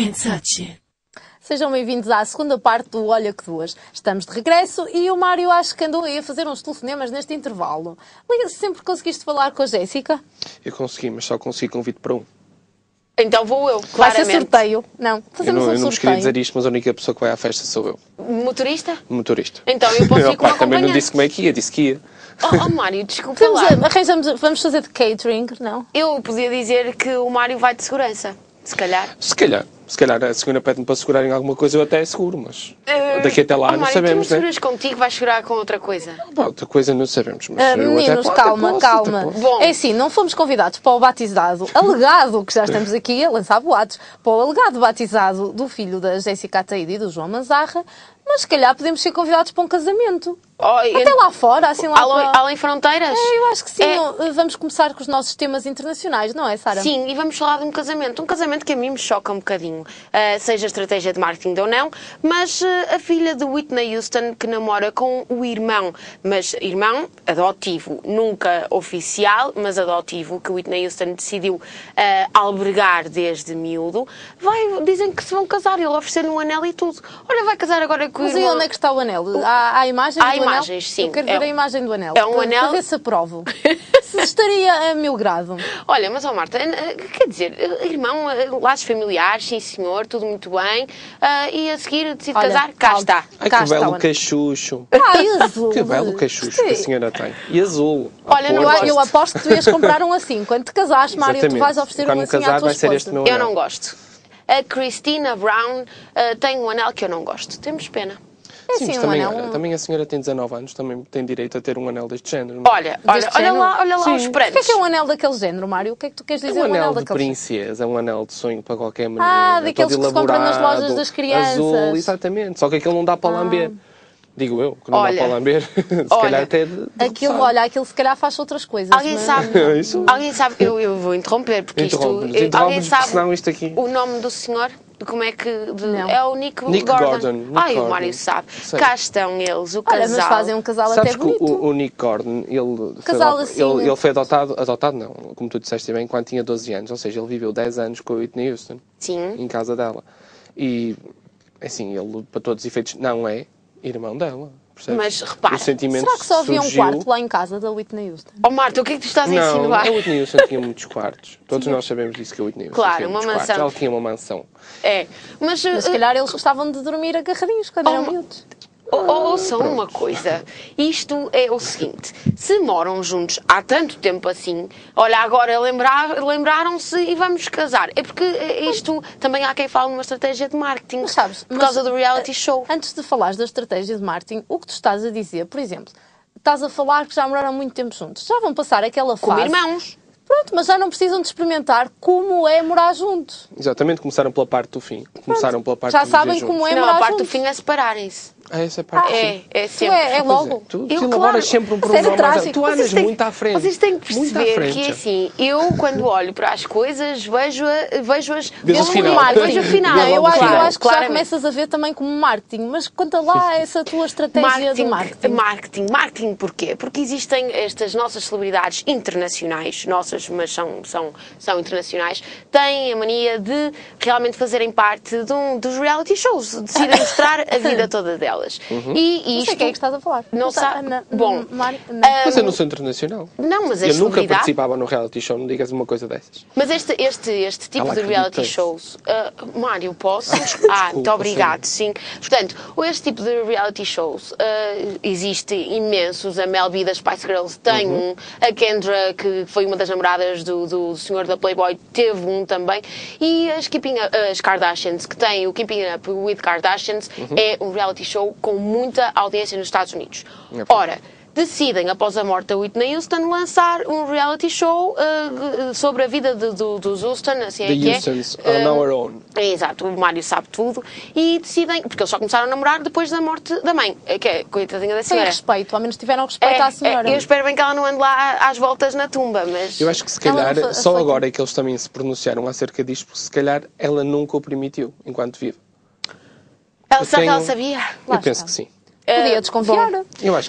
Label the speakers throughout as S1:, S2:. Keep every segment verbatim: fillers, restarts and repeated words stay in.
S1: Can't touch it.
S2: Sejam bem-vindos à segunda parte do Olha que Duas. Estamos de regresso e o Mário acho que andou aí a fazer uns telefonemas neste intervalo. Liga-se sempre que conseguiste falar com a Jéssica?
S3: Eu consegui, mas só consegui convite para um.
S4: Então vou eu,
S2: Vai
S4: claramente.
S2: ser sorteio? Não,
S3: Eu
S2: fazemos
S3: não,
S2: um
S3: eu não vos queria
S2: sorteio.
S3: dizer isto, mas a única pessoa que vai à festa sou eu.
S4: Motorista?
S3: Motorista.
S4: Então eu posso ir com
S3: Opa,
S4: uma
S3: também não
S4: acompanhante.
S3: disse como é que ia, disse que ia.
S4: Oh, oh Mário, desculpa
S2: Vamos,
S4: lá.
S2: a- arranjamos, vamos fazer de catering, não?
S4: Eu podia dizer que o Mário vai de segurança. Se calhar.
S3: Se calhar. Se calhar a senhora pede-me para segurar em alguma coisa, eu até é seguro, mas
S4: Uh,
S3: daqui até lá
S4: oh,
S3: não
S4: Mário,
S3: sabemos,
S4: tu não
S3: né?
S4: seguras contigo, vais segurar com outra coisa.
S3: Pá, outra coisa não sabemos, mas
S2: Ah,
S3: eu até
S2: meninos,
S3: posso,
S2: calma,
S3: até posso,
S2: calma.
S3: até posso.
S4: Bom.
S2: É assim, não fomos convidados para o batizado alegado, que já estamos aqui a lançar boatos, para o alegado batizado do filho da Jéssica Ataíde e do João Manzarra, mas se calhar podemos ser convidados para um casamento.
S4: Oh,
S2: Até lá fora, assim lá
S4: além,
S2: para...
S4: além fronteiras?
S2: É, eu acho que sim.
S4: É.
S2: Vamos começar com os nossos temas internacionais, não é, Sara?
S4: Sim, e vamos falar de um casamento. Um casamento que a mim me choca um bocadinho. Uh, seja estratégia de marketing ou não, mas uh, a filha de Whitney Houston que namora com o irmão. Mas irmão adotivo, nunca oficial, mas adotivo, que Whitney Houston decidiu uh, albergar desde miúdo. Vai, dizem que se vão casar, ele ofereceu-lhe um anel e tudo. Olha, vai casar agora com o
S2: Mas aí
S4: irmão.
S2: onde é que está o anel? Há, há imagens
S4: Há
S2: do anel?
S4: imagens, sim.
S2: Eu quero
S4: É
S2: ver a
S4: um-
S2: imagem do anel.
S4: é um
S2: para,
S4: anel-
S2: Para ver se aprovo. Se estaria a mil grado.
S4: Olha, mas ó Marta, eh, quer dizer, eh, irmão, eh, laços familiares, sim senhor, tudo muito bem, ah, e a seguir decide
S2: Olha,
S4: casar, cá
S2: calma.
S4: está.
S3: Ai,
S2: Cá
S3: que
S2: está o
S3: belo
S2: anel.
S3: cachucho.
S2: Ai, azul.
S3: Que belo cachucho que a senhora tem. E azul.
S4: Olha,
S3: A
S4: não
S3: cor
S2: Eu,
S4: gosto.
S2: eu aposto que tu ias comprar um assim. Quando te casares, Mário, tu
S3: Exatamente.
S2: vais oferecer
S3: Quando
S2: um
S3: me
S2: assim
S3: casar
S2: à tua
S3: vai ser
S2: esposa.
S3: este meu
S4: Eu
S3: anel.
S4: não gosto. A Christina Brown ah, tem um anel que eu não gosto. Temos pena.
S2: É
S3: Sim,
S2: assim,
S3: mas
S2: um
S3: também,
S2: anel...
S3: olha, também a senhora tem dezanove anos, também tem direito a ter um anel deste género. não é?
S4: Olha, olha,
S2: Deste
S4: olha
S2: género?
S4: lá, olha lá
S3: Sim.
S4: os
S2: O que é
S4: prantos.
S2: que é um anel daquele género, Mário? O que é que tu queres
S3: É
S2: dizer?
S3: um anel de
S2: daquele género?
S3: princesa, é um anel de sonho para qualquer menina.
S2: Ah,
S3: todo
S2: daqueles que se compram nas
S3: elaborado,
S2: lojas das crianças.
S3: Azul, exatamente. Só que aquele não dá para lamber. Digo eu, que não
S4: Olha,
S3: dá para lamber. Se
S4: olha,
S3: calhar até de, de
S2: Aquilo,
S3: roçar.
S2: olha, aquilo se calhar faz outras coisas.
S4: Alguém
S2: mas-
S4: sabe?
S3: Isso.
S4: Alguém sabe? Eu, eu vou interromper porque
S3: Interrompe-nos,
S4: isto. eh, Alguém
S3: interrompe-nos, porque
S4: sabe
S3: senão isto aqui-
S4: o nome do senhor? De como é que. de-
S2: Não.
S4: é o Nick,
S3: Nick
S4: Gordon.
S3: Gordon, Nick
S4: Ai, o
S3: Gordon.
S4: Mário sabe.
S3: Sei.
S4: Cá estão eles, o
S2: Olha,
S4: casal.
S2: mas fazem um casal
S3: Sabes
S2: até
S3: que
S2: bonito.
S3: o, o Nick Gordon, ele foi,
S2: Casal
S3: adot-
S2: assim,
S3: ele,
S2: né?
S3: ele foi adotado, adotado não, como tu disseste bem, quando tinha doze anos, ou seja, ele viveu dez anos com a Whitney Houston,
S4: Sim.
S3: em casa dela. E, assim, ele, para todos os efeitos, não é irmão dela, percebes?
S4: Mas, repara,
S3: o sentimento
S2: Será que só havia um
S3: surgiu...
S2: quarto lá em casa da Whitney Houston?
S4: Oh Marta, o que é que tu estás a
S3: Não,
S4: insinuar?
S3: a Whitney Houston tinha muitos quartos. Todos nós sabemos disso, que a Whitney Houston
S4: Claro,
S3: tinha
S4: uma
S3: muitos
S4: mansão.
S3: quartos. Ela tinha uma mansão.
S4: É. Mas.
S2: Mas se
S4: eh,
S2: calhar eles gostavam de dormir agarradinhos quando eram
S4: Oh,
S2: miúdos.
S4: Ou- Ouçam uma coisa, isto é o seguinte, se moram juntos há tanto tempo assim, olha, agora lembrar- lembraram-se e vamos casar. É porque isto também há quem fale numa estratégia de marketing,
S2: Mas sabes,
S4: por
S2: mas,
S4: causa do reality show.
S2: Antes de falares da estratégia de marketing, o que tu estás a dizer, por exemplo, estás a falar que já moraram muito tempo juntos. Já vão passar aquela
S4: Como
S2: fase...
S4: irmãos.
S2: Pronto, mas já não precisam de experimentar como é morar juntos.
S3: Exatamente, começaram pela parte do fim. Começaram pela parte
S2: Já
S3: de viver
S2: sabem
S3: juntos.
S2: como é
S4: Não,
S2: morar
S4: a parte do
S2: juntos.
S4: fim é separarem-se.
S3: Ah, essa é a parte do
S4: É,
S3: fim.
S4: é
S2: Tu
S4: sempre.
S2: é, é
S3: Pois
S2: logo.
S3: é, tu,
S4: Eu,
S3: tu
S4: claro.
S3: elaboras sempre um
S2: Mas é
S3: pronome.
S2: trágico.
S3: Tu
S4: Vocês
S3: andas
S4: têm-
S3: muito à frente.
S4: Vocês têm que
S3: Muito à
S4: perceber
S3: frente,
S4: que é
S3: já.
S4: assim, eu quando olho para as coisas, vejo-a- vejo-as
S3: Vês o
S4: como
S3: final.
S4: marketing. Vejo o final.
S2: Não, eu,
S3: logo o
S2: acho, eu
S3: final.
S2: acho que já
S4: Claramente.
S2: começas a ver também como marketing, mas conta lá essa tua estratégia de marketing.
S4: Marketing. Marketing porquê? Porque existem estas nossas celebridades internacionais, nossas, mas são, são, são internacionais, têm a mania de realmente fazerem parte de um, dos reality shows, decidem mostrar a vida toda delas.
S3: Uhum.
S4: E
S2: Não
S4: isto...
S2: sei quem é que estás a falar.
S4: Não
S2: Mas,
S4: sabe-
S2: ah, na-
S4: Bom,
S2: mar- na-
S3: Mas eu não sou internacional.
S4: Não, mas as
S3: Eu nunca
S4: celebridades-
S3: participava no reality show, não digas uma coisa dessas.
S4: Mas este, este, este tipo
S3: Ela
S4: de reality
S3: acredita.
S4: shows, uh, Mário, posso?
S3: Ah, desculpa,
S4: ah, muito obrigado,
S3: sim.
S4: sim. Portanto, este tipo de reality shows, uh, existe imensos. A Mel B das Spice Girls tem
S3: Uhum.
S4: um, a Kendra, que foi uma das namoradas do, do senhor da Playboy, teve um também. E as, Keeping Up- as Kardashians, que têm o Keeping Up with Kardashians,
S3: Uhum.
S4: é um reality show com muita audiência nos Estados Unidos.
S3: É.
S4: Ora, decidem, após a morte da Whitney Houston, lançar um reality show uh, sobre a vida de, do, dos Houston, assim
S3: The
S4: é que é.
S3: Houstons
S4: Uh,
S3: on our own.
S4: É, exato, o Mário sabe tudo. E decidem, porque eles só começaram a namorar depois da morte da mãe, que é coitadinha da
S2: Sem
S4: senhora.
S2: respeito, ao menos tiveram respeito à senhora.
S4: é, eu espero bem que ela não ande lá às voltas na tumba, mas...
S3: Eu acho que se
S2: Ela
S3: calhar,
S2: não foi-
S3: só
S2: foi-
S3: agora é que eles também se pronunciaram acerca disto, porque se calhar ela nunca o permitiu, enquanto vive.
S4: ela,
S3: eu
S4: será que ela
S3: tenho-
S4: sabia?
S2: Lá
S3: eu penso
S2: está.
S3: que sim.
S2: Podia
S4: Uh,
S2: desconfiar.
S4: bom,
S3: Eu acho que sim.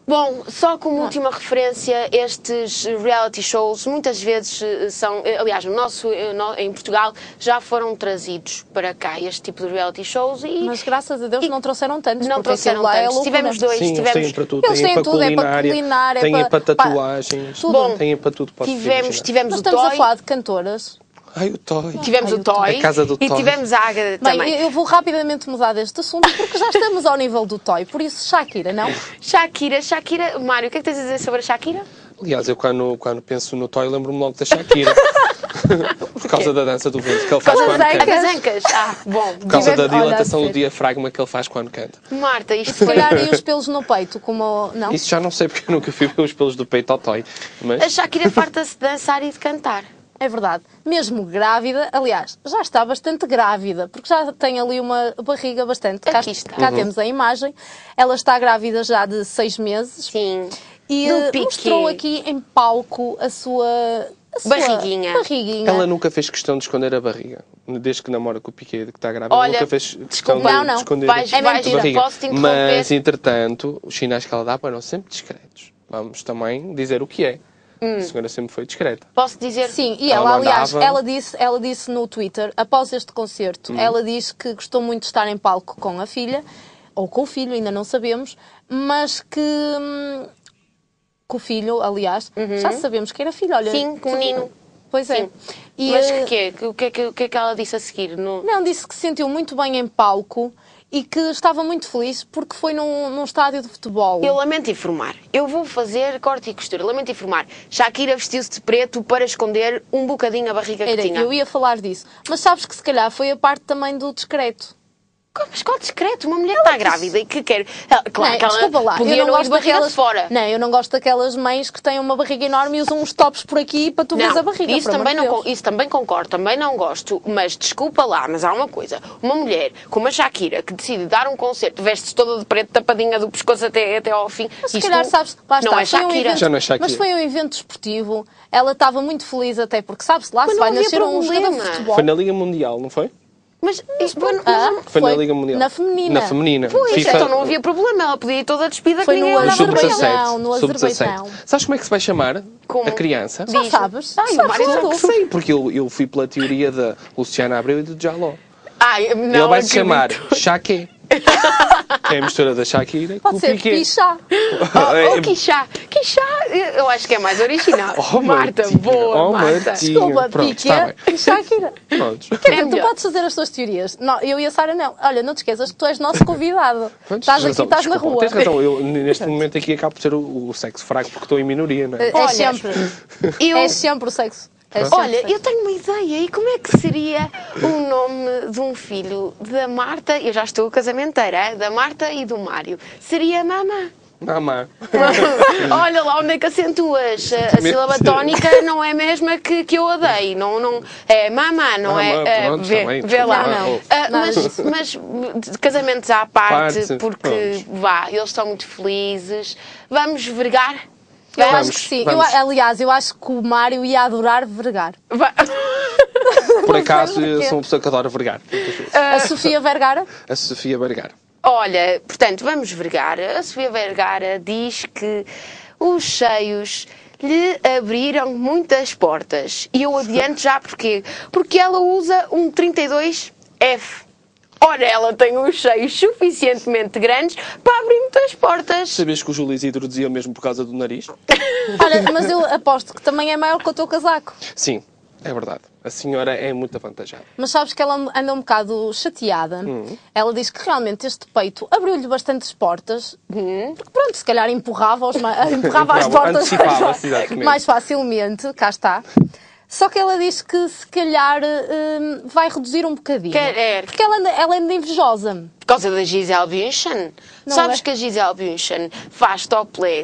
S4: Bom, só como última referência, estes reality shows muitas vezes eh, são, eh, aliás, no nosso, eh, no- em Portugal já foram trazidos para cá este tipo de reality shows e
S2: Mas graças a Deus
S4: E
S2: não trouxeram tantos.
S4: não
S2: porque
S4: trouxeram
S2: aquilo lá é
S4: tantos.
S2: loucura.
S4: Tivemos dois,
S3: Sim, eles
S4: tivemos,
S3: têm para tudo.
S2: Eles
S3: têm
S2: têm
S3: para
S2: tudo, é para
S3: culinária,
S2: culinária, é
S3: têm
S2: para-
S3: para
S2: pá,
S3: tatuagens,
S2: tudo.
S4: Bom,
S3: têm para tudo. Posso
S4: tivemos,
S3: imaginar.
S4: tivemos
S2: Nós
S4: o
S2: estamos a
S4: Toy,
S2: falar de cantoras.
S3: Ai, o Toy.
S4: tivemos
S2: Ai,
S4: o
S2: o Toy.
S4: Toy
S3: A casa do
S4: e
S3: Toy.
S4: tivemos a Ágata
S2: Bem,
S4: também.
S2: eu eu vou rapidamente mudar deste assunto porque já estamos ao nível do Toy. Por isso, Shakira, não?
S4: Shakira, Shakira, Mário, o que é que tens a dizer sobre a Shakira?
S3: Aliás, eu quando, quando penso no Toy lembro-me logo da Shakira. Por causa da dança do vento que ele faz
S2: Por
S3: quando
S2: causa
S3: canta.
S2: da-
S4: As ancas. Ah, bom.
S3: Por causa da
S2: Tivemos- olha,
S3: dilatação do
S2: sério.
S3: diafragma que ele faz quando canta.
S4: Marta,
S2: Se
S4: isto foi...
S2: calhar e os pelos no peito, como. Não?
S3: Isso já não sei porque eu nunca fui ver os pelos do peito ao Toy.
S4: A
S3: Mas
S4: Shakira farta-se de dançar e de cantar.
S2: É verdade. Mesmo grávida, aliás, já está bastante grávida, porque já tem ali uma barriga bastante. Cá,
S4: Aqui está.
S2: cá
S3: Uhum.
S2: temos a imagem. Ela está grávida já de seis meses.
S4: Sim.
S2: E
S4: Do
S2: eh,
S4: Piqué.
S2: mostrou aqui em palco a sua, a sua
S4: Barriguinha.
S2: barriguinha.
S3: ela nunca fez questão de esconder a barriga. Desde que namora com o Piqué, que está grávida,
S4: Olha,
S3: nunca fez questão
S4: desculpa.
S3: de,
S2: Não, não.
S3: de esconder
S4: Vais-
S2: É
S3: a
S2: vais-
S3: barriga.
S4: posso-te interromper?
S3: Mas, entretanto, os sinais que ela dá eram sempre discretos. Vamos também dizer o que é.
S4: Hum.
S3: A senhora sempre foi discreta.
S4: Posso dizer?
S2: Sim, e
S3: Ela
S2: ela,
S3: não
S2: aliás,
S3: andava.
S2: ela disse, ela disse no Twitter, após este concerto,
S3: Hum.
S2: ela disse que gostou muito de estar em palco com a filha, ou com o filho, ainda não sabemos, mas que, hum, que o filho, aliás, já sabemos que era filho, olha.
S4: Sim, que menino.
S2: Pois é.
S4: Sim.
S2: E,
S4: Mas
S2: eh,
S4: que quê? Que- o que, é que, o que é que ela disse a seguir? No...
S2: Não, disse que se sentiu muito bem em palco e que estava muito feliz porque foi num, num estádio de futebol.
S4: Eu lamento informar. Eu vou fazer corte e costura. Lamento informar. Shakira vestiu-se de preto para esconder um bocadinho a barriga que
S2: Era,
S4: tinha.
S2: eu ia falar disso. Mas sabes que se calhar foi a parte também do discreto.
S4: Mas qual discreto? Uma mulher que está grávida e que quer... Ela- Claro
S2: Não,
S4: que ela
S2: desculpa lá,
S4: podia
S2: eu não
S4: não ir
S2: gosto
S4: de barriga
S2: daquelas
S4: de fora.
S2: Não, eu não gosto daquelas mães que têm uma barriga enorme e usam uns tops por aqui para tu veres a barriga.
S4: isso,
S2: por
S4: também
S2: amor de
S4: não,
S2: Deus.
S4: con- isso também concordo, também não gosto, mas desculpa lá, mas há uma coisa. Uma mulher como a Shakira que decide dar um concerto, veste-se toda de preto, tapadinha do pescoço até, até ao fim.
S2: Mas se
S4: isto
S2: calhar, sabes, lá
S4: não
S2: está,
S4: é
S2: foi um
S4: Shakira.
S2: evento,
S3: Já não é Shakira.
S2: mas foi um evento desportivo. Ela estava muito feliz até porque, sabe-se lá,
S4: Mas
S2: se
S4: não
S2: vai
S4: havia
S2: nascer um jogador de
S4: problema.
S2: futebol.
S3: Foi na Liga Mundial, não foi?
S4: Mas, isto, mas,
S2: Ah,
S3: Foi, na Liga Mundial.
S2: Na feminina.
S3: Na feminina.
S4: pois,
S3: FIFA-
S4: então não havia problema, ela podia ir toda despida
S2: Foi
S4: que
S2: no
S4: ninguém
S3: No
S4: andava para
S2: Azerbaijão.
S4: ela.
S3: sub-dezassete.
S2: no
S3: sub-dezassete.
S2: Azerbaijão.
S3: Sabes como é que se vai chamar
S4: Como?
S3: a criança?
S2: Já
S4: Diz.
S2: sabes?
S4: Ai, o
S2: Sabes
S4: Mário já
S2: tudo.
S3: Eu sei, porque eu, eu fui pela teoria da Luciana Abreu e do Jaló.
S4: Ai, não
S3: Ele vai se chamar
S4: acredito.
S3: Shaké. É a mistura da Shakira com
S2: Pode
S3: o
S2: ser
S3: Piqué.
S2: pichá.
S4: Oh, oh, Quixá, Quixá, eu acho que é mais original.
S3: Oh,
S4: Marta,
S3: Martinha.
S4: boa,
S3: Oh,
S4: Marta.
S3: Martinha.
S2: Desculpa,
S3: Pronto,
S2: Piqué
S3: está bem.
S2: e Shakira.
S3: Prontos.
S2: Quer dizer,
S4: É
S2: tu
S4: melhor.
S2: podes fazer as tuas teorias. Não, eu e a Sara não. Olha, não te esqueças que tu és nosso convidado.
S3: Pronto,
S2: Estás
S3: tens
S2: aqui,
S3: razão,
S2: estás na
S3: desculpa,
S2: rua.
S3: Tens razão, eu neste momento aqui acabo por ser o, o sexo fraco porque estou em minoria, não é?
S2: É
S4: Olha,
S2: sempre.
S4: Eu,
S2: É sempre o sexo. É sempre
S4: olha,
S2: o sexo.
S4: eu tenho uma ideia. E como é que seria o nome de um filho da Marta? Eu já estou casamenteira, hein? Da Marta e do Mário. Seria Mamã.
S3: Mamá.
S4: Olha lá onde é que acentuas. A, a sílaba tónica não é a mesma que, que eu a dei. Não, não, é mamã, não
S3: Mamã,
S4: é. é,
S3: pronto,
S4: vê,
S3: também,
S4: vê lá.
S2: desculpa. Não, não.
S4: Ah,
S2: Nada
S4: mas,
S2: disso.
S4: mas de casamentos à parte,
S3: Parte,
S4: porque vá, eles estão muito felizes. Vamos vergar?
S2: Eu
S3: Vamos,
S2: acho que sim.
S3: vamos.
S2: Eu, aliás, eu acho que o Mário ia adorar vergar.
S4: Vá.
S3: Por acaso,
S2: Não sei
S3: eu
S2: porquê.
S3: sou uma pessoa que adora vergar.
S2: A Sofia Vergara?
S3: A Sofia Vergara.
S4: Olha, portanto, vamos vergar. A Sofia Vergara diz que os seios lhe abriram muitas portas. E eu adianto já porquê. Porque ela usa um trinta e dois F. Ora, ela tem os seios suficientemente grandes para abrir muitas portas.
S3: Sabias que o Júlio Isidro dizia mesmo por causa do nariz?
S2: Olha, mas eu aposto que também é maior que o teu casaco.
S3: Sim, é verdade. A senhora é muito avantajada.
S2: Mas sabes que ela anda um bocado chateada.
S3: Hum.
S2: Ela diz que realmente este peito abriu-lhe bastantes portas. Porque pronto, se calhar empurrava, os ma- empurrava as
S3: Empurrava,
S2: portas
S3: antecipava-se, exatamente.
S2: mais facilmente. Cá está. Só que ela diz que se calhar hum, vai reduzir um bocadinho.
S4: Quer- é.
S2: Porque ela anda, ela anda invejosa.
S4: Por causa da Gisele Bündchen.
S2: Não
S4: Sabes
S2: é?
S4: que a Gisele Bündchen faz topless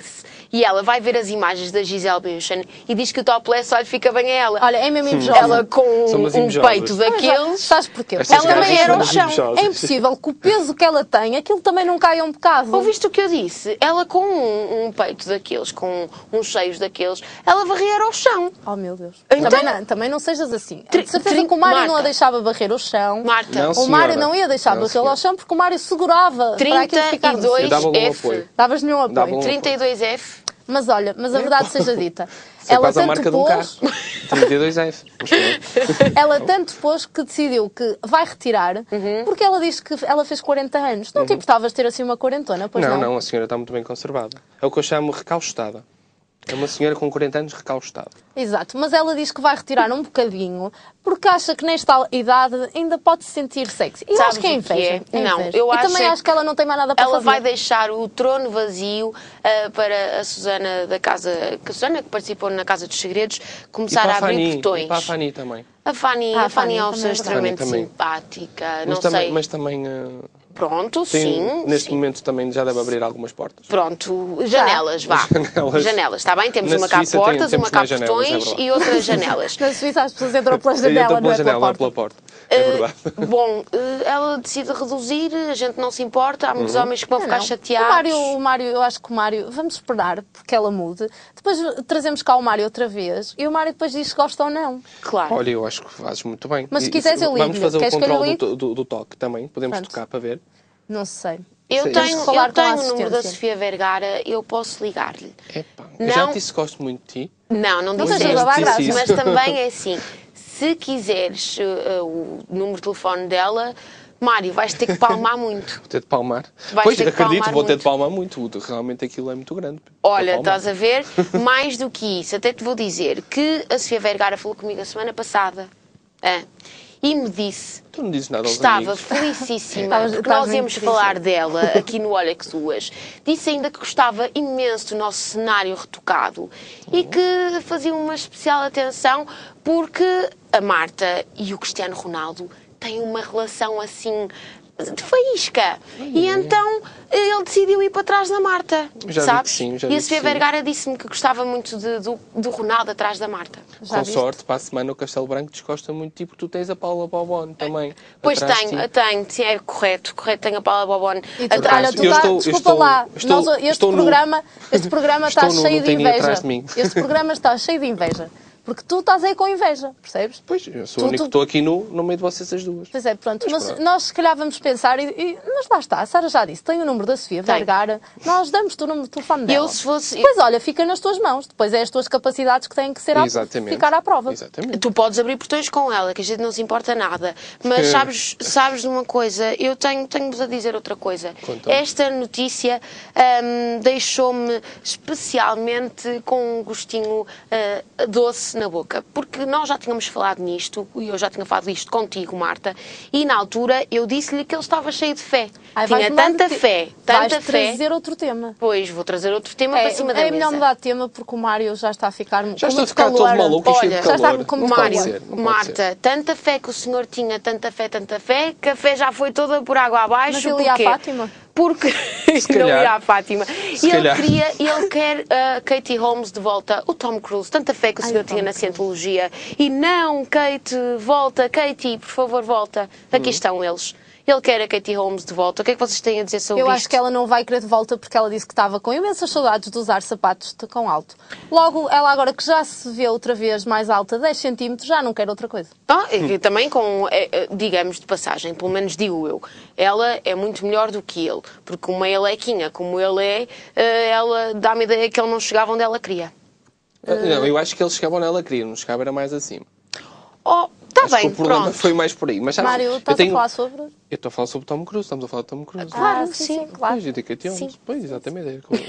S4: E ela vai ver as imagens da Gisele Bündchen e diz que o topless só lhe fica bem a ela.
S2: Olha, é mesmo invejosa.
S4: Ela com
S3: Somos
S4: um
S3: invejosos.
S4: peito daqueles...
S2: Sabes porquê?
S3: Estas
S2: Ela também
S3: gajas
S2: era ao
S3: são
S2: chão.
S3: invejosas.
S2: É impossível que o peso que ela tem, aquilo também não caia um bocado.
S4: Ouviste o que eu disse? Ela com um, um peito daqueles, com uns seios daqueles, ela varria ao chão.
S2: Oh, meu Deus.
S4: Então-
S2: também, não, também não sejas assim.
S4: Tri-
S2: De certeza
S4: tri-
S2: que o Mário não a
S4: Marta.
S2: deixava barrer ao chão.
S4: Marta,
S3: Não,
S2: O Mário
S3: senhora.
S2: não ia deixar
S3: Não,
S2: barrer
S3: senhora.
S2: ao chão porque o Mário segurava para aquilo ficar no
S4: trinta e dois
S3: Eu dava-lhe um
S4: F.
S3: apoio.
S2: Davas-lhe um
S3: Dava
S2: apoio.
S3: um-
S4: trinta e dois F.
S2: Mas olha, mas a verdade seja dita.
S3: Isso é
S2: Ela
S3: quase a
S2: tanto,
S3: marca de um carro.
S2: pôs,
S3: trinta e dois F. Mas pronto.
S2: ela tanto pôs que decidiu que vai retirar
S4: Uhum.
S2: porque ela diz que ela fez quarenta anos. Não te importavas de ter assim uma quarentona, pois
S3: Não,
S2: não?
S3: não, a senhora está muito bem conservada. É o que eu chamo recaustada. É uma senhora com quarenta anos recaustada.
S2: Exato, mas ela diz que vai retirar um bocadinho porque acha que nesta idade ainda pode se sentir sexy. E eu
S4: Sabes
S2: acho que é
S4: o que
S2: inveja.
S4: é?
S2: é
S4: Não,
S2: inveja.
S4: eu
S2: e
S4: acho
S2: também
S4: é
S2: acho que ela não tem mais nada para
S4: Ela
S2: fazer.
S4: vai deixar o trono vazio ah, para a Susana da Casa... Que a Susana que participou na Casa dos Segredos
S3: E
S4: começar
S3: para
S4: a
S3: a
S4: abrir
S3: Fanny,
S4: portões.
S3: e para a Fanny também.
S4: A Fanny,
S2: Ah,
S4: a
S2: a Fanny
S4: Fanny é uma
S2: também
S4: pessoa
S2: é
S4: extremamente
S3: verdade. Fanny
S4: simpática.
S3: Mas
S4: Não
S3: também,
S4: sei.
S3: mas também ah,
S4: Pronto,
S3: tem,
S4: sim.
S3: neste
S4: sim.
S3: momento também já deve abrir algumas portas.
S4: Pronto, janelas, vá.
S3: Janelas.
S4: Janelas, está bem? Temos
S3: Na
S4: uma cá
S3: Suíça
S4: portas,
S3: tem-
S4: uma
S3: temos
S4: cá
S3: mais janelas, é
S4: portões
S3: verdade.
S4: e outras janelas.
S2: Na Suíça as pessoas entram pela
S3: Eu
S2: janela,
S3: estou
S2: não
S3: pela
S2: é
S3: janela,
S2: pela
S3: é pela
S2: porta.
S3: porta. É verdade.
S4: Uh, bom, uh, ela decide reduzir, a gente não se importa, há muitos homens que vão
S2: Não,
S4: ficar
S2: não.
S4: chateados.
S2: O Mário, o Mário, eu acho que o Mário, vamos esperar porque ela mude. Depois trazemos cá o Mário outra vez e o Mário depois diz se gosta ou não.
S4: Claro.
S3: Olha, eu acho que fazes muito bem.
S2: Mas se
S3: E-
S2: quiseres, eu
S3: Vamos
S2: ligo-lhe.
S3: fazer
S2: Queres
S3: o
S2: que eu lhe
S3: controle
S2: ligue?
S3: do, do, do toque também. Podemos
S2: Pronto.
S3: tocar para ver.
S2: Não sei.
S4: Eu
S3: Sim.
S4: tenho,
S2: Temos que falar
S4: eu
S2: com a
S4: tenho o número da
S2: assistência.
S4: Sofia Vergara, eu posso ligar-lhe.
S3: Epá, eu já
S4: Não.
S3: te disse que gosto muito de ti.
S4: Não, não
S2: Não
S4: disse
S2: sejas
S4: isso.
S2: babaca.
S4: Mas também é assim, se quiseres uh, uh, o número de telefone dela, Mário, vais ter que palmar muito.
S3: Vou ter de palmar.
S4: Vais
S3: pois,
S4: ter que
S3: acredito,
S4: palmar
S3: vou ter
S4: muito.
S3: de palmar muito. Realmente aquilo é muito grande.
S4: Olha,
S3: Para palmar.
S4: estás a ver? Mais do que isso, até te vou dizer que a Sofia Vergara falou comigo a semana passada. Ah, e me disse
S3: Tu não dizes nada
S4: que
S3: aos
S4: estava
S3: amigos.
S4: felicíssima,
S2: Estavas-
S4: porque
S2: estavas
S4: nós
S2: muito
S4: íamos
S2: triste.
S4: falar dela aqui no Olha que Suas. Disse ainda que gostava imenso do nosso cenário retocado e que fazia uma especial atenção porque a Marta e o Cristiano Ronaldo têm uma relação assim de faísca. E então ele decidiu ir para trás da Marta,
S3: Já vi
S4: sabes?
S3: que sim, já
S4: e
S3: vi
S4: a
S3: que
S4: Sofia
S3: sim.
S4: Vergara disse-me que gostava muito de- do, do Ronaldo atrás da Marta.
S2: Já
S3: Com
S2: viste?
S3: sorte, para a semana o Castelo Branco descosta muito de ti, porque tu tens a Paula Bobone também.
S4: Pois
S3: atrás de
S4: tenho,
S3: ti.
S4: tenho, sim, é correto, correto, tenho a Paula Bobone
S2: E tu,
S4: atrás
S2: olha,
S4: de
S2: tu
S3: Eu
S2: tá-
S3: estou- eu
S2: desculpa
S3: estou-
S2: lá,
S3: estou-
S2: nós- este,
S3: estou nu.
S2: programa, este programa está
S3: Estou nu,
S2: cheio
S3: não
S2: de
S3: tem ninguém
S2: inveja.
S3: atrás de mim.
S2: Este programa está cheio de inveja. Porque tu estás aí com inveja, percebes?
S3: Pois, eu sou
S2: Tu-
S3: o único
S2: tu-
S3: que estou aqui nu, no meio de vocês as duas.
S2: Pois é, pronto.
S3: Mas
S2: Mas
S3: pronto.
S2: nós se calhar vamos pensar, e, e- mas lá está, a Sara já disse, tem o número da Sofia
S4: Tem.
S2: Vergara, nós damos-te o número de telefone dela.
S4: Eu, se fosse-
S2: Depois, olha, fica nas tuas mãos. Depois é as tuas capacidades que têm que ser a,
S3: Exatamente.
S2: ficar à prova.
S3: Exatamente.
S4: Tu podes abrir portões com ela, que a gente não se importa nada. Mas sabes, sabes de uma coisa? Eu tenho, tenho-vos a dizer outra coisa.
S3: Conta-me.
S4: Esta notícia hum, deixou-me especialmente com um gostinho ah, doce na boca. Porque nós já tínhamos falado nisto, e eu já tinha falado isto contigo, Marta, e na altura eu disse-lhe que ele estava cheio de fé.
S2: Ai,
S4: Tinha
S2: vais mudar
S4: tanta
S2: de te-
S4: fé, tanta
S2: vais
S4: fé.
S2: trazer outro tema.
S4: Pois, vou trazer outro tema
S2: É,
S4: para cima da
S2: é
S4: mesa.
S2: melhor mudar de tema porque o Mário já está a ficar
S3: Já
S2: com
S3: estou a
S2: muito
S3: ficar todo
S2: calor.
S3: maluco e cheio de
S4: Olha,
S2: já está
S3: calor.
S2: com
S3: Não
S2: muito
S3: pode
S2: calor.
S3: ser, não pode
S4: Marta,
S3: ser.
S4: tanta fé que o senhor tinha, tanta fé, tanta fé, que a fé já foi toda por água abaixo.
S2: Mas ele ia à
S4: porquê?
S2: Fátima?
S4: Porque não
S3: calhar.
S4: ia à Fátima.
S3: Se
S4: E ele
S3: calhar.
S4: queria, ele quer a Katie Holmes de volta, o Tom Cruise, tanta fé que o
S2: Ai,
S4: senhor
S2: o Tom
S4: tinha na
S2: Cruise.
S4: cientologia. E não, Kate, volta, Katie, por favor, volta. Aqui
S3: Hum.
S4: estão eles. Ele quer a Katie Holmes de volta. O que é que vocês têm a dizer sobre
S2: Eu
S4: isto?
S2: acho que ela não vai querer de volta porque ela disse que estava com imensas saudades de usar sapatos de tacão alto. Logo, ela agora que já se vê outra vez mais alta, dez centímetros, já não quer outra coisa.
S4: Ah, é que também com, é, é, digamos de passagem, pelo menos digo eu, ela é muito melhor do que ele, porque uma elequinha como ele é, eh, ela dá-me a ideia que ele não chegava onde ela queria.
S3: Não, eu acho que ele chegava onde ela queria, não chegava era mais acima.
S4: Oh, está
S3: Acho que
S4: bem,
S3: o problema
S4: pronto.
S3: foi mais por aí. Mas, sabes,
S2: Mário,
S3: eu
S2: estás
S3: tenho-
S2: a falar sobre...
S3: Eu estou a falar sobre Tom Cruise, estamos a falar de Tom Cruise.
S4: Claro,
S2: Ah,
S4: sim.
S2: claro.
S3: Pois, eu digo que é Tom.
S4: Sim.
S3: Pois, exatamente. É como...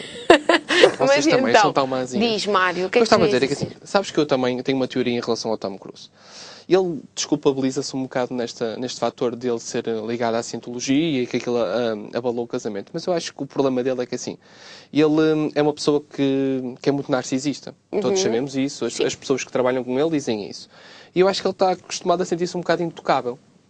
S4: Mas
S3: Vocês também
S4: então,
S3: são tão mazinhos.
S4: diz, Mário, o que
S3: eu
S4: é que
S3: estava a
S4: tu
S3: dizer é
S4: ias
S3: que assim, sabes que eu também tenho uma teoria em relação ao Tom Cruise. Ele desculpabiliza-se um bocado nesta, neste fator dele ser ligado à cientologia e que aquilo ah, abalou o casamento. Mas eu acho que o problema dele é que assim, ele hum, é uma pessoa que, que é muito narcisista. Todos sabemos isso, as, as pessoas que trabalham com ele dizem isso. E eu acho que ele está acostumado a sentir-se um bocado intocável.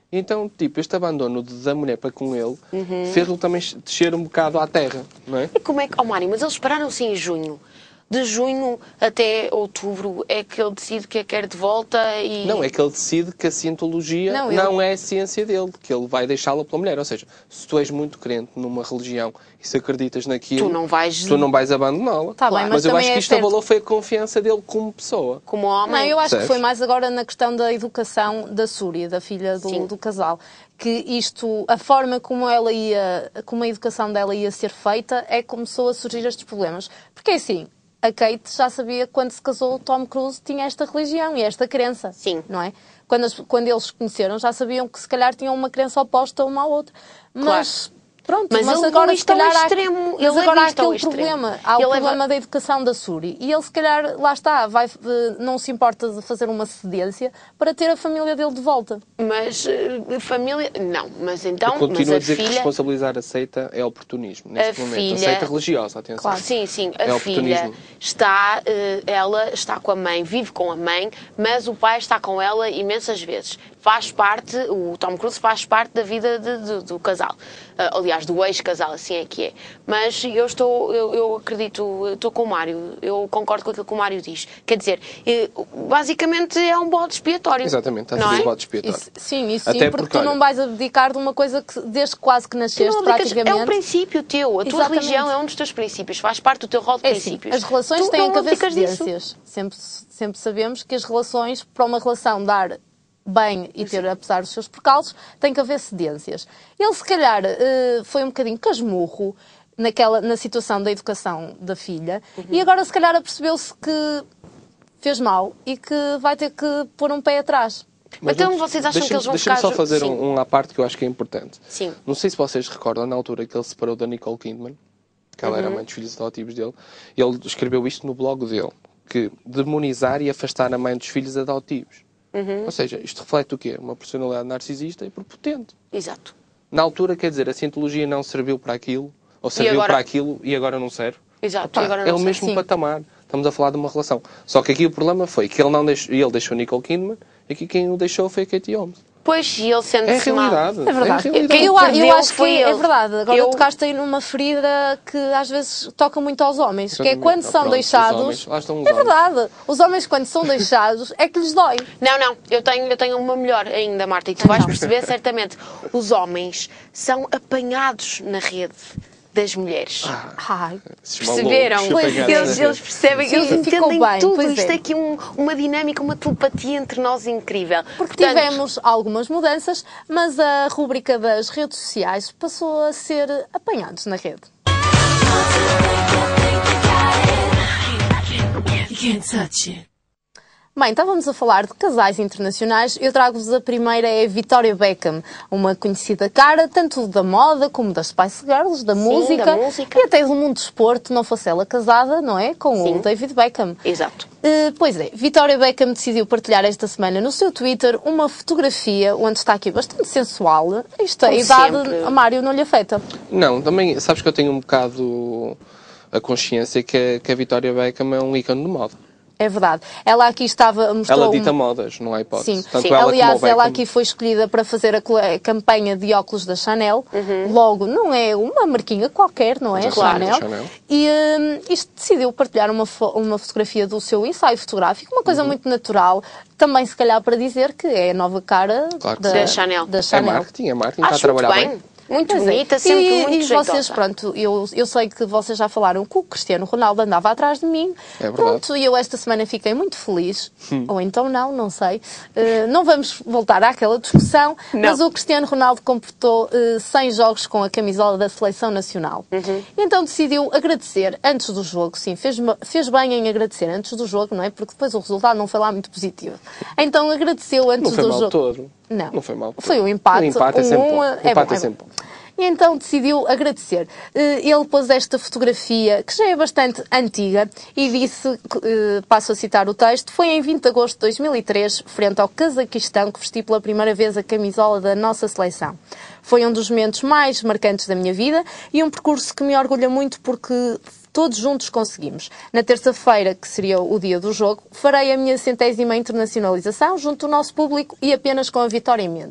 S3: Então, tipo, este abandono da mulher para com ele uhum. fez-o também descer um bocado à terra, não é?
S4: E como é que... Oh, Mário, mas eles pararam-se em junho. De junho até outubro é que ele decide que a quer de volta e...
S3: Não, é que ele decide que a cientologia não, não ele... é a ciência dele, que ele vai deixá-la pela mulher. Ou seja, se tu és muito crente numa religião e se acreditas naquilo,
S4: tu não vais,
S3: tu não vais abandoná-la.
S2: Tá bem, mas
S3: mas eu acho que
S2: é
S3: isto abalou foi a confiança dele como pessoa.
S4: Como homem.
S2: Não, eu acho
S3: Percebes?
S2: que foi mais agora na questão da educação da Súria, da filha do, do casal. Que isto, a forma como ela ia, como a educação dela ia ser feita é que começou a surgir estes problemas. Porque assim... A Kate já sabia que quando se casou o Tom Cruise tinha esta religião e esta crença.
S4: Sim.
S2: Não é? Quando, as, quando eles se conheceram já sabiam que se calhar tinham uma crença oposta uma à outra. Mas...
S4: Claro.
S2: Pronto,
S4: mas,
S2: mas
S4: ele
S2: agora se calhar há,
S4: extremo,
S2: mas agora há aquele
S4: extremo.
S2: problema, há o
S4: ele
S2: problema
S4: é...
S2: da educação da Suri e ele se calhar, lá está, vai, não se importa de fazer uma cedência para ter a família dele de volta.
S4: Mas uh, família, não, mas então...
S3: Eu continuo
S4: mas a,
S3: a dizer
S4: filha...
S3: que responsabilizar a seita é oportunismo, neste
S4: a
S3: momento.
S4: Filha...
S3: A seita religiosa, atenção.
S2: Claro.
S4: Sim, sim, a
S3: é
S4: filha está, uh, ela está com a mãe, vive com a mãe, mas o pai está com ela imensas vezes. Faz parte, o Tom Cruise faz parte da vida de, de, do casal. Uh, aliás, do ex-casal, assim é que é. Mas eu estou, eu, eu acredito, estou com o Mário, eu concordo com aquilo que o Mário diz. Quer dizer, basicamente é um bode expiatório.
S3: Exatamente, está a ser um bode expiatório.
S2: Isso, sim, isso
S3: Até
S2: sim, porque,
S3: porque
S2: tu não
S3: olha,
S2: vais abdicar de uma coisa que desde quase que nasceste
S4: não,
S2: praticamente...
S4: É um princípio teu, a tua
S2: Exatamente.
S4: religião é um dos teus princípios, faz parte do teu rol de
S2: É
S4: princípios.
S2: Assim, as relações
S4: tu
S2: têm que haver
S4: abdicas
S2: cedências. Sempre, sempre sabemos que as relações, para uma relação dar bem e ter, apesar dos seus percalços, tem que haver cedências. Ele, se calhar, foi um bocadinho casmurro naquela, na situação da educação da filha uhum. e agora, se calhar, apercebeu-se que fez mal e que vai ter que pôr um pé atrás.
S4: Mas então, vocês acham que eles vão ficar...
S3: Deixa-me só fazer um, um à parte que eu acho que é importante.
S4: Sim.
S3: Não sei se vocês recordam, na altura que ele se separou da Nicole Kidman, que ela uhum. era mãe dos filhos adotivos dele, ele escreveu isto no blog dele, que demonizar e afastar a mãe dos filhos adotivos. Uhum. Ou seja, isto reflete o quê? Uma personalidade narcisista e prepotente.
S4: Exato.
S3: Na altura, quer dizer, a cientologia não serviu para aquilo, ou serviu
S4: agora...
S3: para aquilo e agora não serve.
S4: Exato.
S3: Opa,
S4: e agora não
S3: é o
S4: serve.
S3: mesmo
S4: Sim.
S3: patamar. Estamos a falar de uma relação. Só que aqui o problema foi que ele, não deixou, ele deixou Nicole Kidman e aqui quem o deixou foi a Katie Holmes.
S4: Pois, e ele sendo-se
S3: É a realidade.
S2: É verdade.
S3: É a realidade.
S2: Eu, eu, eu acho que é, é verdade. Agora
S4: eu...
S2: tocaste aí numa ferida que às vezes toca muito aos homens.
S3: Exatamente.
S2: Que é quando
S3: oh,
S2: são
S3: pronto,
S2: deixados...
S3: Os homens,
S2: é verdade. Os homens quando são deixados é que lhes dói.
S4: Não, não. Eu tenho, eu tenho uma melhor ainda, Marta. E tu vais perceber certamente. Os homens são apanhados na rede das mulheres.
S3: Ah,
S2: Ai,
S4: perceberam?
S2: Pois,
S4: eles, eles percebem,
S2: sim,
S4: eles entendem
S2: bem,
S4: tudo. Isto
S2: é
S4: é aqui um, uma dinâmica, uma telepatia entre nós incrível.
S2: Porque
S4: Portanto,
S2: tivemos algumas mudanças, mas a rúbrica das redes sociais passou a ser apanhados na rede. Bem, estávamos a falar de casais internacionais. Eu trago-vos a primeira, é a Victoria Beckham, uma conhecida cara, tanto da moda como das Spice Girls, da,
S4: sim,
S2: música,
S4: da música
S2: e até do mundo do desporto, não fosse ela casada, não é? Com sim. o David Beckham.
S4: Exato.
S2: Uh, pois é, Victoria Beckham decidiu partilhar esta semana no seu Twitter uma fotografia onde está aqui bastante sensual. Isto, a idade, a Mário, não lhe afeta?
S3: Não, também, sabes que eu tenho um bocado a consciência que a, que a Victoria Beckham é um ícone de moda.
S2: É verdade. Ela aqui estava... Mostrou
S3: ela dita
S2: um...
S3: modas, não há hipótese.
S2: Sim.
S3: Tanto
S2: Sim.
S3: ela
S2: Aliás,
S3: como o
S2: ela
S3: Beckham...
S2: aqui foi escolhida para fazer a, a campanha de óculos da Chanel. Uhum. Logo, não é uma marquinha qualquer, não é?
S3: Claro.
S2: Chanel.
S3: Chanel.
S2: E um, isto decidiu partilhar uma, fo uma fotografia do seu ensaio fotográfico, uma coisa uhum. muito natural. Também, se calhar, para dizer que é a nova cara
S3: claro
S2: da,
S4: da Chanel.
S2: Da Chanel.
S3: É marketing, é marketing, está a trabalhar bem. bem.
S4: Muito
S2: pois
S4: bonita,
S2: é.
S4: sempre
S2: e,
S4: muito
S2: e
S4: jeitosa.
S2: vocês, pronto, eu, eu sei que vocês já falaram que o Cristiano Ronaldo andava atrás de mim.
S3: É verdade.
S2: Pronto, e eu esta semana fiquei muito feliz. Hum. Ou então não, não sei. Uh, não vamos voltar àquela discussão, não. Mas o Cristiano Ronaldo completou uh, cem jogos com a camisola da Seleção Nacional. Uhum. Então decidiu agradecer antes do jogo. Sim, fez, fez bem em agradecer antes do jogo, não é? Porque depois o resultado não foi lá muito positivo. Então agradeceu antes
S3: não foi
S2: do
S3: mal
S2: jogo.
S3: Todo.
S2: Não.
S3: Não foi mal. Todo.
S2: Foi um empate.
S3: Um empate é
S2: um,
S3: sempre
S2: um,
S3: bom.
S2: É
S3: empate
S2: bom,
S3: é
S2: é
S3: sempre bom.
S2: E então decidiu agradecer. Ele pôs esta fotografia, que já é bastante antiga, e disse, passo a citar o texto, foi em vinte de agosto de dois mil e três, frente ao Cazaquistão, que vesti pela primeira vez a camisola da nossa seleção. Foi um dos momentos mais marcantes da minha vida e um percurso que me orgulha muito porque todos juntos conseguimos. Na terça-feira, que seria o dia do jogo, farei a minha centésima internacionalização junto do nosso público e apenas com a vitória em mente.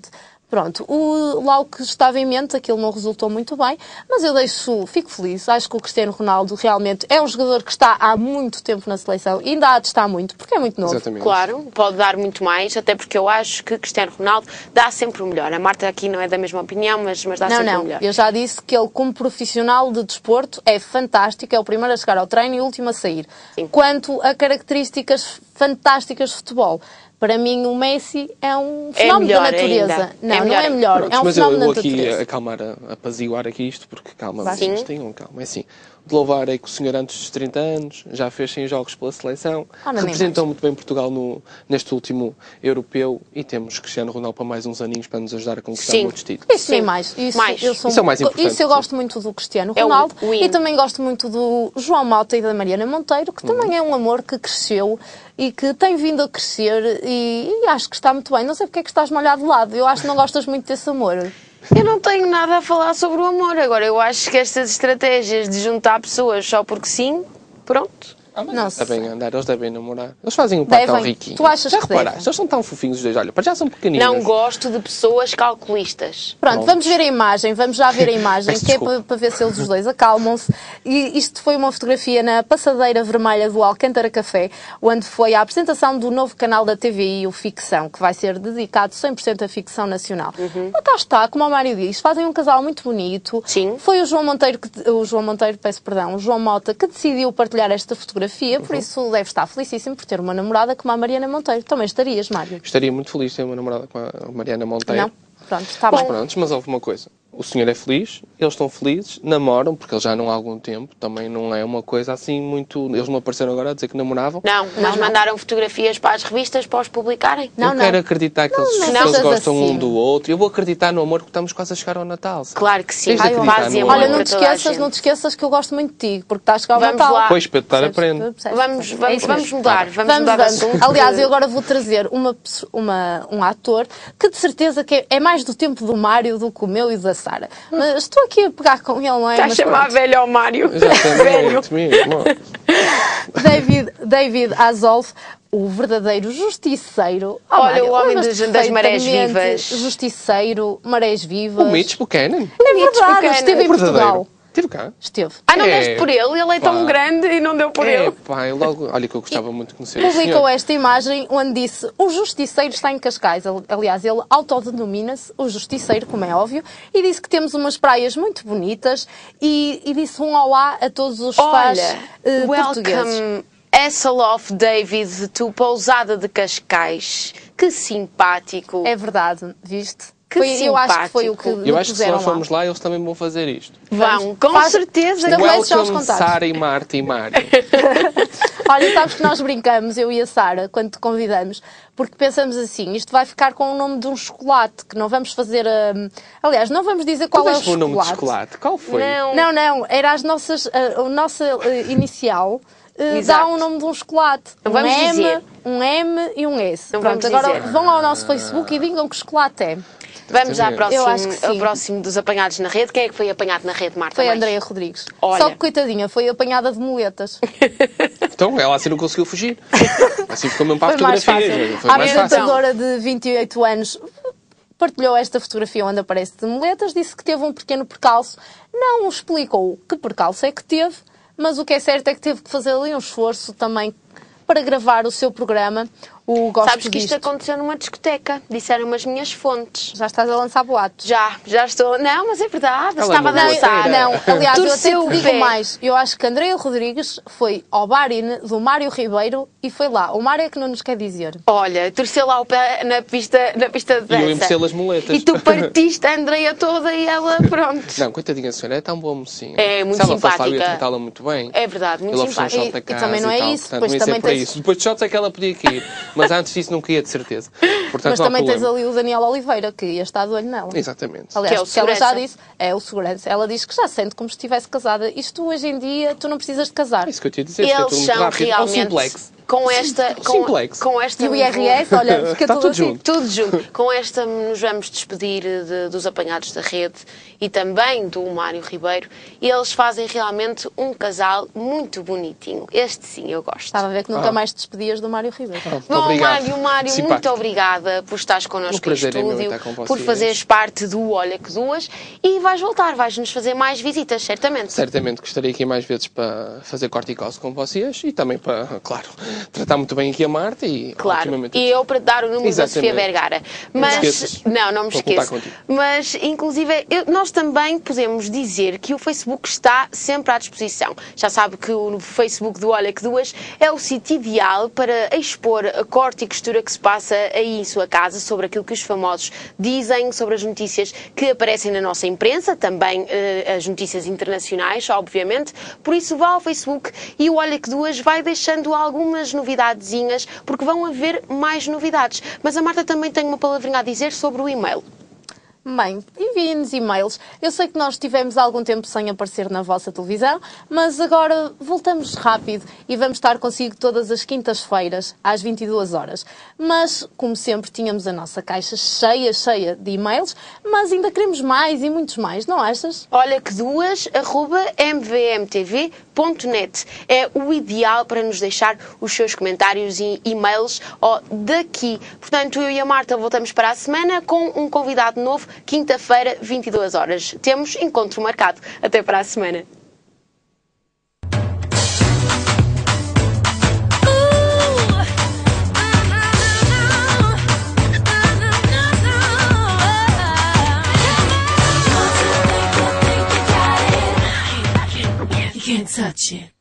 S2: Pronto, o, lá o que estava em mente, aquilo não resultou muito bem, mas eu deixo, fico feliz. Acho que o Cristiano Ronaldo realmente é um jogador que está há muito tempo na seleção e ainda há de estar muito, porque é muito novo.
S3: Exatamente.
S4: Claro, pode dar muito mais, até porque eu acho que Cristiano Ronaldo dá sempre o melhor. A Marta aqui não é da mesma opinião, mas, mas dá
S2: Não,
S4: sempre
S2: não,
S4: o melhor.
S2: eu já disse que ele, como profissional de desporto, é fantástico, é o primeiro a chegar ao treino e o último a sair.
S4: Sim.
S2: Quanto a características fantásticas de futebol, para mim o Messi é um
S4: É
S2: fenómeno
S4: melhor
S2: da natureza.
S4: ainda.
S2: Não,
S4: É
S2: não
S4: melhor
S2: é melhor,
S3: Prontos,
S2: é um
S3: mas eu
S2: fenómeno
S3: vou
S2: da
S3: aqui
S2: natureza.
S3: acalmar, a- apaziguar aqui isto, porque calma,
S2: Vai.
S3: vocês
S4: Sim.
S3: tenham calma. É assim, de louvar é que o senhor antes dos trinta anos já fez cem jogos pela seleção,
S2: Ora, nem
S3: representou
S2: mais.
S3: muito bem Portugal no, neste último europeu e temos Cristiano Ronaldo para mais uns aninhos para nos ajudar a conquistar
S4: Sim.
S3: muitos títulos.
S2: Isso nem
S4: Sim.
S2: mais. Isso,
S4: Mais.
S2: Eu sou,
S3: Isso é o mais importante,
S2: Isso eu
S3: sim.
S2: gosto muito do Cristiano
S4: É o
S2: Ronaldo
S4: win.
S2: e também gosto muito do João Mota e da Mariana Monteiro, que também é um amor que cresceu e que tem vindo a crescer e, e acho que está muito bem. Não sei porque é que estás molhado de lado. Eu acho que não gostas muito desse amor.
S4: Eu não tenho nada a falar sobre o amor. Agora, eu acho que estas estratégias de juntar pessoas só porque sim, pronto.
S2: Não
S3: Está
S2: sei.
S3: bem a andar, eles devem namorar. Eles fazem um pai tão
S2: Devem.
S3: riquinho.
S2: Tu achas
S3: já
S2: que
S3: reparaste?
S2: devem?
S3: Eles são tão fofinhos os dois. Olha, para já são pequeninos.
S4: Não gosto de pessoas calculistas.
S2: Pronto,
S3: Prontos.
S2: vamos ver a imagem, vamos já ver a imagem,
S3: Peço
S2: que é
S3: desculpa.
S2: para, para ver se eles os dois acalmam-se. E isto foi uma fotografia na passadeira vermelha do Alcântara Café, onde foi a apresentação do novo canal da T V I, o Ficção, que vai ser dedicado cem por cento à ficção nacional. Mas cá está, como o Mário diz, fazem um casal muito bonito.
S4: Sim.
S2: Foi o João Monteiro, que, o João Monteiro, peço perdão, o João Mota, que decidiu partilhar esta fotografia, por isso deve estar felicíssimo por ter uma namorada como a Mariana Monteiro. Também estarias, Mário?
S3: Estaria muito feliz de ter uma namorada com a Mariana Monteiro.
S2: Não? Pronto, está
S3: Mas
S2: bem.
S3: pronto, mas houve uma coisa. O senhor é feliz, eles estão felizes, namoram, porque eles já não há algum tempo, também não é uma coisa assim muito... Eles não apareceram agora a dizer que namoravam.
S4: Não, mas
S2: não.
S4: mandaram fotografias para as revistas para os publicarem.
S2: Não,
S3: eu
S2: não.
S3: quero acreditar que
S2: Não,
S3: eles,
S2: não
S3: que eles
S2: sejas
S3: gostam
S2: assim.
S3: um do outro. Eu vou acreditar no amor porque estamos quase a chegar ao Natal. sabe?
S4: Claro que sim.
S3: Tens de
S2: Ai,
S3: acreditar
S4: Paz e
S3: no
S4: amor
S3: amor.
S2: Olha, não
S4: para
S2: te
S4: toda a
S2: esqueças,
S4: gente.
S2: não te esqueças que eu gosto muito de ti, porque estás cá ao
S4: Vamos
S2: Natal.
S4: lá.
S3: Pois, para estar
S2: Percebes?
S3: aprende.
S2: Percebes?
S4: Vamos,
S2: É
S4: vamos,
S2: isso
S4: vamos
S2: mesmo.
S4: mudar, vamos,
S2: Vamos,
S4: mudar
S2: vamos.
S4: de assunto.
S2: Aliás, eu agora vou trazer uma, pesso- uma, um ator que de certeza que é, é mais do tempo do Mário do que o meu e do da Sara. Mas estou aqui a pegar com ele, não é?
S4: Está a
S2: Mas
S4: chamar
S2: pronto.
S4: velho ao Mário. Velho.
S3: Exatamente mesmo.
S2: David, David Hasselhoff, o verdadeiro justiceiro. Oh,
S4: Olha,
S2: Mário,
S4: o homem
S2: lembras-te
S4: das- das marés
S2: perfeitamente,
S4: vivas.
S2: Justiceiro, marés vivas.
S3: O Mitch Buchanan.
S2: É
S4: Mitch
S2: verdade,
S4: Buchanan.
S2: esteve em
S3: O verdadeiro.
S2: Portugal.
S3: Estive cá.
S2: Esteve.
S4: Ah, não
S3: É,
S4: deste por ele? Ele é tão
S3: pá.
S4: grande e não deu por
S3: É,
S4: ele.
S3: pá, eu logo... Olha que eu gostava muito de conhecer o
S2: Publicou
S3: senhor.
S2: esta imagem onde disse: o justiceiro está em Cascais. Aliás, ele autodenomina-se o justiceiro, como é óbvio, e disse que temos umas praias muito bonitas e, e disse um olá a todos os fãs
S4: Olha,
S2: eh, portugueses.
S4: welcome Hasselhoff David to Pousada de Cascais. Que simpático.
S2: É verdade, viste?
S4: Que
S2: Foi- eu acho que foi o que
S4: simpático.
S2: lhe
S3: Eu acho que se
S2: puseram
S3: nós
S2: lá.
S3: formos lá, eles também vão fazer isto.
S4: Vão, com
S2: Faz-
S4: certeza.
S2: Estabelece já os
S3: Welcome,
S2: contactos.
S3: Sara e Marta e Mário.
S2: Olha, sabes que nós brincamos, eu e a Sara, quando te convidamos, porque pensamos assim, isto vai ficar com o nome de um chocolate, que não vamos fazer... hum, aliás, não vamos dizer qual
S3: Qual
S2: é o
S3: o nome de
S2: chocolate.
S3: chocolate? Qual foi?
S4: Não.
S2: Não, não, era as nossas, a, a nossa eh, inicial eh,
S4: Exato.
S2: dá um nome de um chocolate.
S4: Não
S2: um
S4: vamos
S2: M,
S4: dizer.
S2: um M e um S.
S4: Não
S2: Pronto,
S4: vamos
S2: agora
S4: dizer.
S2: vão ao nosso Facebook e digam que chocolate é.
S4: Vamos ao próximo,
S2: Eu acho que
S4: ao
S2: sim.
S4: próximo dos apanhados na rede. Quem é que foi apanhado na rede, Marta?
S2: Foi a
S4: mais?
S2: Andreia Rodrigues.
S4: Olha.
S2: Só que, coitadinha, foi apanhada de muletas.
S3: Então, ela assim não conseguiu fugir. Assim ficou mesmo para a
S2: Foi mais
S3: fotografia.
S2: fácil.
S3: Foi
S2: A
S3: mais fácil.
S2: apresentadora de vinte e oito anos partilhou esta fotografia onde aparece de muletas, disse que teve um pequeno percalço. Não explicou que percalço é que teve, mas o que é certo é que teve que fazer ali um esforço também para gravar o seu programa. O Gosto
S4: Sabes que isto
S2: Disto.
S4: aconteceu numa discoteca. Disseram as minhas fontes.
S2: Já estás a lançar boatos.
S4: Já, já estou. Não, mas é verdade.
S3: Ela
S4: Estava a
S3: não
S4: dançar.
S2: Não, aliás, eu até
S4: Torceu
S2: te
S4: o
S2: digo
S4: pé.
S2: mais. Eu acho que Andreia Rodrigues foi ao barine do Mário Ribeiro e foi lá. O Mário é que não nos quer dizer.
S4: Olha, torceu lá o pé na pista, na pista de
S3: E eu
S4: dança.
S3: empecei as muletas.
S4: E tu partiste a Andreia toda e ela, pronto.
S3: Não, coitadinha, a senhora é tão boa mocinha.
S4: É, muito
S3: Se ela fosse lá, eu ia
S4: simpática.
S3: tratá-la muito bem.
S4: É verdade, muito
S3: Ela ofereceu um
S4: simpática.
S3: shot da
S2: E- e
S3: casa
S2: também não é
S3: tal,
S2: isso,
S3: portanto,
S2: depois
S3: não ia ser
S2: também
S3: para
S2: tens-
S3: isso. Depois de shots é que ela podia ir. Mas antes disso não queria, de certeza. Portanto,
S2: Mas
S3: não há
S2: também tens
S3: problema.
S2: ali o Daniel Oliveira, que ia estar de olho nela.
S3: Exatamente.
S2: Aliás,
S4: Que é o
S2: porque ela já
S4: segurança.
S2: disse, é o segurança. Ela diz que já sente como se estivesse casada. Isto hoje em dia, tu não precisas de casar.
S3: É isso que eu te ia dizer. Isto é
S4: Eles
S3: tudo muito
S4: são
S3: rápido. É um
S4: realmente
S3: simplex.
S4: com esta... Com,
S3: Simplex.
S4: com esta
S2: E o I R S, olha, fica
S3: Está
S2: tudo,
S3: tudo
S2: assim.
S3: junto.
S4: Tudo junto. Com esta nos vamos despedir de, dos apanhados da rede e também do Mário Ribeiro. E eles fazem realmente um casal muito bonitinho. Este sim, eu gosto.
S2: Estava a ver que nunca
S3: Ah.
S2: mais te despedias do Mário Ribeiro.
S3: Ah,
S4: Bom,
S3: obrigado.
S4: Mário, Mário,
S3: Simpático.
S4: muito obrigada por estares connosco
S3: O
S4: em
S3: prazer é meu
S4: estúdio,
S3: estar com
S4: por
S3: vocês.
S4: fazeres parte do Olha que Duas e vais voltar, vais-nos fazer mais visitas, certamente.
S3: Certamente gostaria aqui mais vezes para fazer corticose com vocês e também para, claro, tratar muito bem aqui a Marta e
S4: Claro,
S3: ultimamente...
S4: e eu para te dar o número da Sofia
S3: Exatamente.
S4: Vergara.
S3: Não
S4: Mas,
S3: te esqueças.
S4: não, não me
S3: Vou contar
S4: esqueço.
S3: contigo.
S4: Mas, inclusive, eu- nós também podemos dizer que o Facebook está sempre à disposição. Já sabe que o Facebook do Olha que Duas é o sítio ideal para expor a corte e costura que se passa aí em sua casa, sobre aquilo que os famosos dizem, sobre as notícias que aparecem na nossa imprensa, também eh, as notícias internacionais, obviamente. Por isso, vá ao Facebook e o Olha que Duas vai deixando algumas novidadezinhas, porque vão haver mais novidades. Mas a Marta também tem uma palavrinha a dizer sobre o e-mail.
S2: Bem, enviem-nos e-mails. Eu sei que nós tivemos algum tempo sem aparecer na vossa televisão, mas agora voltamos rápido e vamos estar consigo todas as quintas-feiras, às vinte e duas horas. Mas, como sempre, tínhamos a nossa caixa cheia, cheia de e-mails, mas ainda queremos mais e muitos mais, não achas?
S4: Olha que duas, arroba m v m t v ponto net. É o ideal para nos deixar os seus comentários e e-mails ó, daqui. Portanto, eu e a Marta voltamos para a semana com um convidado novo, quinta-feira, vinte e duas horas. Temos encontro marcado. Até para a semana.
S1: You can't touch it.